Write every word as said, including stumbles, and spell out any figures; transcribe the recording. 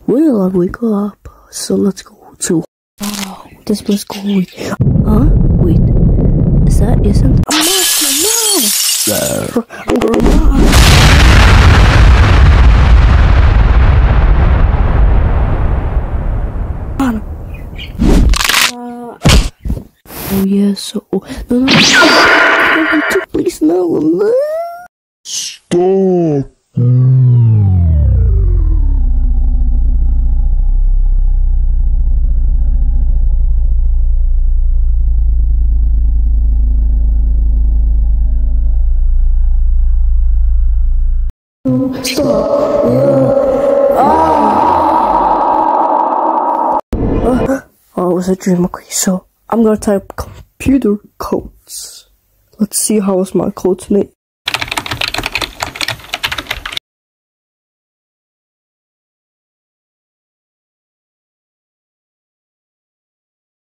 Well, I wake up, so let's go to. Oh, this place going. Huh? Wait, is that isn't? I'm not. No. I'm gonna uh, Oh yes, so no, no, no, no, please no, no. Stop. Stop. Yeah. Ah. Uh, oh, it was a dream. Okay, so I'm gonna type computer codes. Let's see how is my codes made.